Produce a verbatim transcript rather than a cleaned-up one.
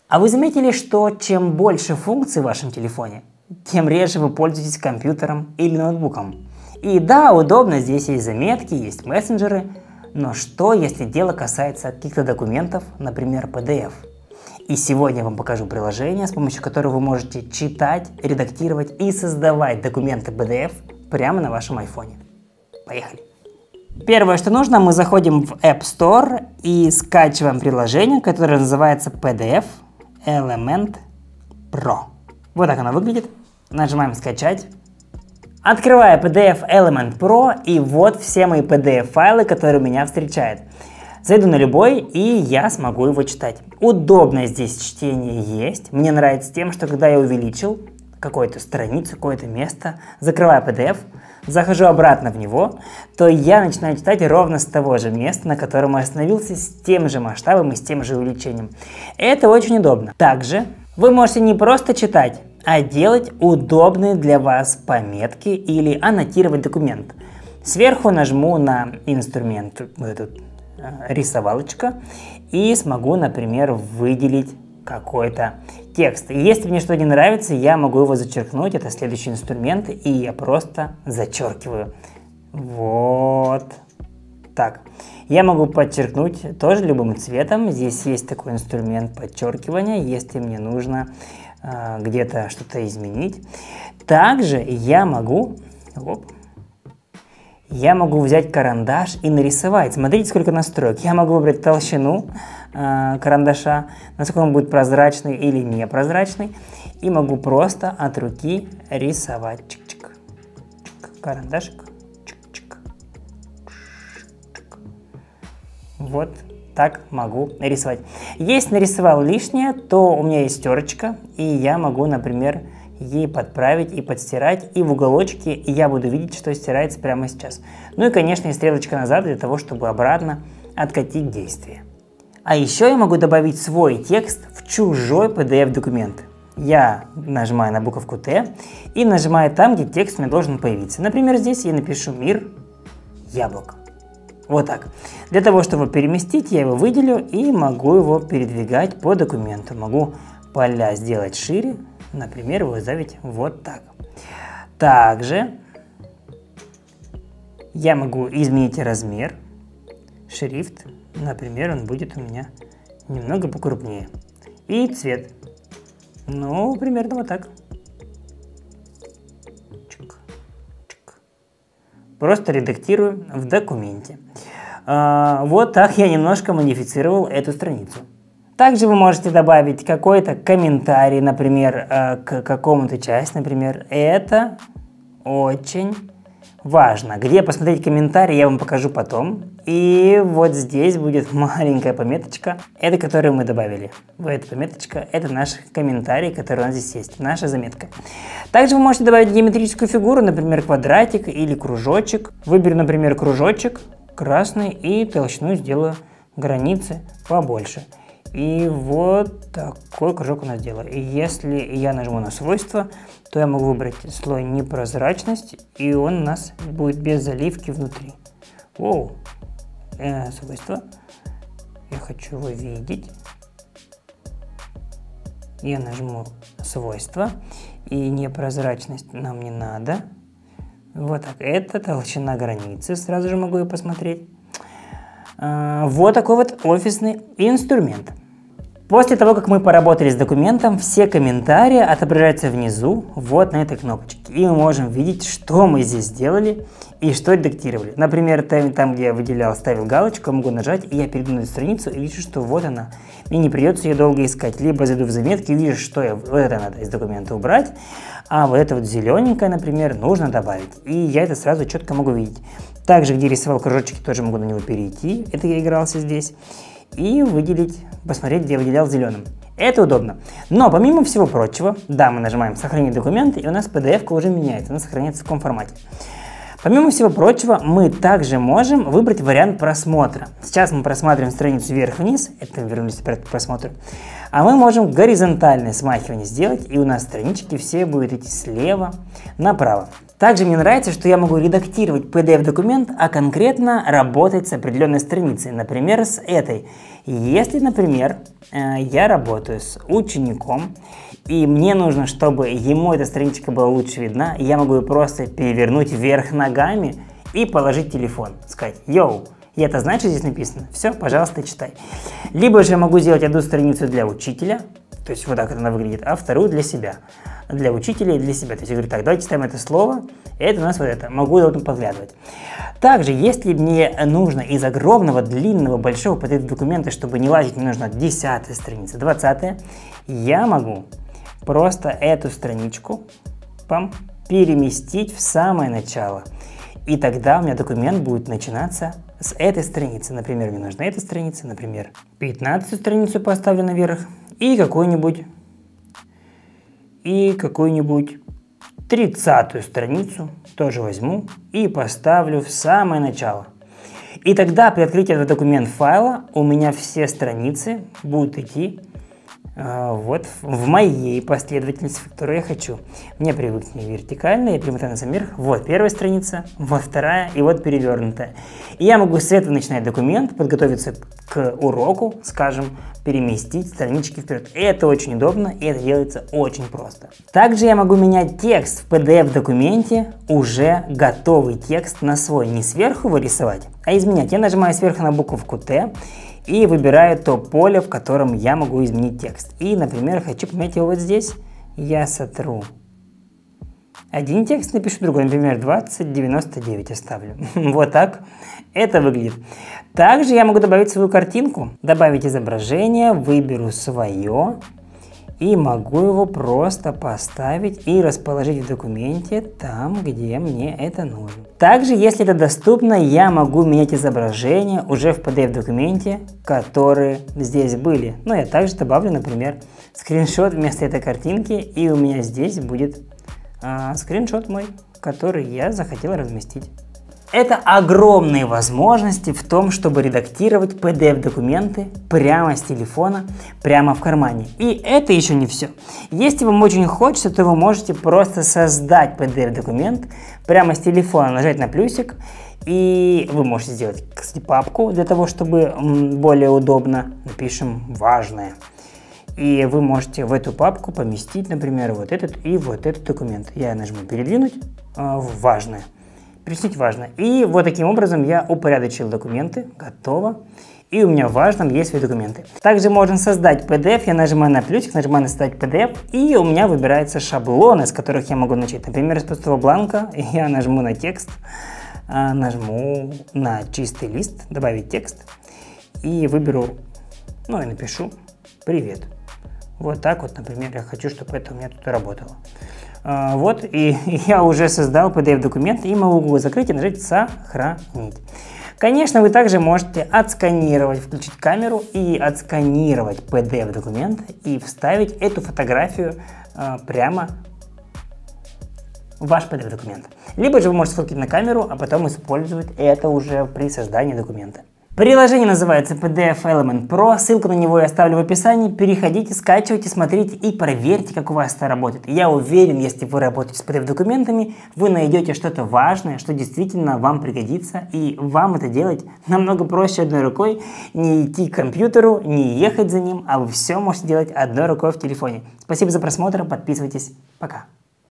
А вы заметили, что чем больше функций в вашем телефоне, тем реже вы пользуетесь компьютером или ноутбуком? И да, удобно, здесь есть заметки, есть мессенджеры, но что, если дело касается каких-то документов, например, пи ди эф? И сегодня я вам покажу приложение, с помощью которого вы можете читать, редактировать и создавать документы пи ди эф прямо на вашем айфоне. Поехали! Первое, что нужно, мы заходим в App Store и скачиваем приложение, которое называется пи ди эф Element Pro. Вот так оно выглядит. Нажимаем «Скачать». Открываю пи ди эф Element Pro, и вот все мои пи ди эф файлы, которые меня встречают. Зайду на любой, и я смогу его читать. Удобно здесь чтение есть. Мне нравится тем, что когда я увеличил какую-то страницу, какое-то место, закрываю пи ди эф, захожу обратно в него, то я начинаю читать ровно с того же места, на котором я остановился, с тем же масштабом и с тем же увеличением. Это очень удобно. Также вы можете не просто читать, а делать удобные для вас пометки или аннотировать документ. Сверху нажму на инструмент, вот этот рисовалочка, и смогу, например, выделить какой-то текст. И если мне что-то не нравится, я могу его зачеркнуть. Это следующий инструмент, и я просто зачеркиваю. Вот так. Я могу подчеркнуть тоже любым цветом. Здесь есть такой инструмент подчеркивания, если мне нужно э, где-то что-то изменить. Также я могу... Оп, Я могу взять карандаш и нарисовать. Смотрите, сколько настроек. Я могу выбрать толщину э, карандаша, насколько он будет прозрачный или непрозрачный. И могу просто от руки рисовать. Чик-чик. Чик. Карандашик. Чик-чик. Чик. Вот так могу рисовать. Если нарисовал лишнее, то у меня есть терочка, и я могу, например, ей подправить и подстирать, и в уголочке я буду видеть, что стирается прямо сейчас. Ну и, конечно, и стрелочка назад для того, чтобы обратно откатить действие. А еще я могу добавить свой текст в чужой пи ди эф документ. Я нажимаю на буковку Т и нажимаю там, где текст у меня должен появиться. Например, здесь я напишу «Мир яблок». Вот так. Для того, чтобы переместить, я его выделю и могу его передвигать по документу. Могу поля сделать шире. Например, выставить вот так. Также я могу изменить размер, шрифт. Например, он будет у меня немного покрупнее. И цвет. Ну, примерно вот так. Чик, чик. Просто редактирую в документе. А, вот так я немножко модифицировал эту страницу. Также вы можете добавить какой-то комментарий, например, к какому-то части, например. Это очень важно. Где посмотреть комментарий, я вам покажу потом. И вот здесь будет маленькая пометочка, это которую мы добавили. Вот эта пометочка, это наш комментарий, который у нас здесь есть, наша заметка. Также вы можете добавить геометрическую фигуру, например, квадратик или кружочек. Выберу, например, кружочек красный и толщину сделаю границы побольше. И вот такой кружок у нас делаю. И если я нажму на свойства, то я могу выбрать слой непрозрачность, и он у нас будет без заливки внутри. Оу. Э, свойства. Я хочу его видеть. Я нажму свойства, и непрозрачность нам не надо. Вот так. Это толщина границы. Сразу же могу ее посмотреть. А, вот такой вот офисный инструмент. После того, как мы поработали с документом, все комментарии отображаются внизу, вот на этой кнопочке. И мы можем видеть, что мы здесь сделали и что редактировали. Например, там, там где я выделял, ставил галочку, могу нажать, и я перейду на эту страницу и вижу, что вот она. Мне не придется ее долго искать. Либо зайду в заметки и вижу, что я, вот это надо из документа убрать, а вот это вот зелененькое, например, нужно добавить. И я это сразу четко могу видеть. Также, где рисовал кружочки, тоже могу на него перейти. Это я игрался здесь. И выделить, посмотреть, где я выделял зеленым. Это удобно. Но помимо всего прочего, да, мы нажимаем «Сохранить документы», и у нас пи ди эф-ка уже меняется, она сохраняется в таком формате. Помимо всего прочего, мы также можем выбрать вариант просмотра. Сейчас мы просматриваем страницу вверх-вниз, это вернулись к просмотру. А мы можем горизонтальное смахивание сделать, и у нас странички все будут идти слева направо. Также мне нравится, что я могу редактировать пи ди эф-документ, а конкретно работать с определенной страницей, например, с этой. Если, например, я работаю с учеником, и мне нужно, чтобы ему эта страничка была лучше видна, я могу ее просто перевернуть вверх ногами и положить телефон. Сказать: «Йоу, и это значит, здесь написано, все, пожалуйста, читай». Либо же я могу сделать одну страницу для учителя, то есть вот так она выглядит, а вторую для себя. Для учителя и для себя. То есть я говорю: так, давайте ставим это слово, и это у нас вот это. Могу вот подглядывать. Также, если мне нужно из огромного, длинного, большого пи ди эф-документа, чтобы не лазить, мне нужно десятая страница, двадцатая, я могу просто эту страничку пам, переместить в самое начало. И тогда у меня документ будет начинаться с этой страницы. Например, мне нужна эта страница, например, пятнадцатую страницу поставлю наверх, и какую-нибудь, и какую-нибудь тридцатую страницу тоже возьму и поставлю в самое начало. И тогда при открытии этого документ файла у меня все страницы будут идти э, вот в моей последовательности, в которой я хочу. Мне привыкнуть вертикально, я перемотаю наверх. Вот первая страница, вот вторая и вот перевернутая. И я могу с этого начинать документ, подготовиться к уроку, скажем, переместить странички вперед. Это очень удобно, и это делается очень просто. Также я могу менять текст в пи ди эф-документе, уже готовый текст на свой. Не сверху вырисовать, а изменять. Я нажимаю сверху на буковку Т и выбираю то поле, в котором я могу изменить текст. И, например, хочу поменять его вот здесь. Я сотру один текст, напишу другой, например, двадцать девяносто девять оставлю. Вот так это выглядит. Также я могу добавить свою картинку, добавить изображение, выберу свое и могу его просто поставить и расположить в документе там, где мне это нужно. Также, если это доступно, я могу менять изображения уже в пи ди эф-документе, которые здесь были. Ну, я также добавлю, например, скриншот вместо этой картинки, и у меня здесь будет а, скриншот мой, который я захотел разместить. Это огромные возможности в том, чтобы редактировать пи ди эф-документы прямо с телефона, прямо в кармане. И это еще не все. Если вам очень хочется, то вы можете просто создать пи ди эф-документ прямо с телефона, нажать на плюсик, и вы можете сделать, кстати, папку для того, чтобы более удобно. Напишем «важное». И вы можете в эту папку поместить, например, вот этот и вот этот документ. Я нажму «Передвинуть» в «важное». Перечислить важно. И вот таким образом я упорядочил документы. Готово. И у меня в важном есть свои документы. Также можно создать пи ди эф. Я нажимаю на плюсик, нажимаю на создать пи ди эф. И у меня выбираются шаблоны, с которых я могу начать. Например, из пустого бланка я нажму на текст, нажму на чистый лист, добавить текст. И выберу, ну и напишу «Привет». Вот так вот, например, я хочу, чтобы это у меня тут работало. Uh, вот, и я уже создал пи ди эф-документ, и могу его закрыть и нажать «Сохранить». Конечно, вы также можете отсканировать, включить камеру и отсканировать пи ди эф-документ и вставить эту фотографию uh, прямо в ваш пи ди эф-документ. Либо же вы можете сфоткать на камеру, а потом использовать это уже при создании документа. Приложение называется пи ди эф Element Pro, ссылку на него я оставлю в описании, переходите, скачивайте, смотрите и проверьте, как у вас это работает. Я уверен, если вы работаете с пи ди эф-документами, вы найдете что-то важное, что действительно вам пригодится, и вам это делать намного проще одной рукой, не идти к компьютеру, не ехать за ним, а вы все можете делать одной рукой в телефоне. Спасибо за просмотр, подписывайтесь, пока.